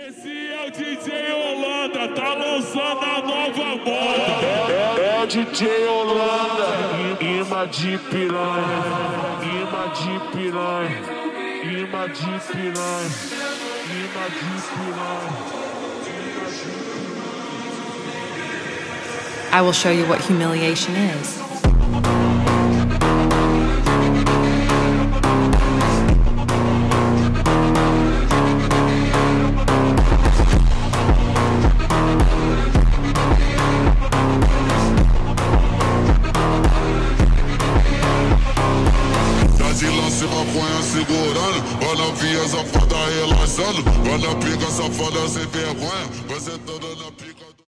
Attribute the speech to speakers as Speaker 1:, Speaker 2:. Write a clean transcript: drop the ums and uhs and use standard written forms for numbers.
Speaker 1: Esse é o DJ Holanda, tá lançando a nova moda.
Speaker 2: É o DJ Holanda, imã de piranha, imã de piranha, imã de piranha, imã de piranha.
Speaker 3: I will show you what humiliation is.
Speaker 4: Lance maconha segurando, vai na via safada relaxando, vai na pica safada sem vergonha, vai sentando na pica.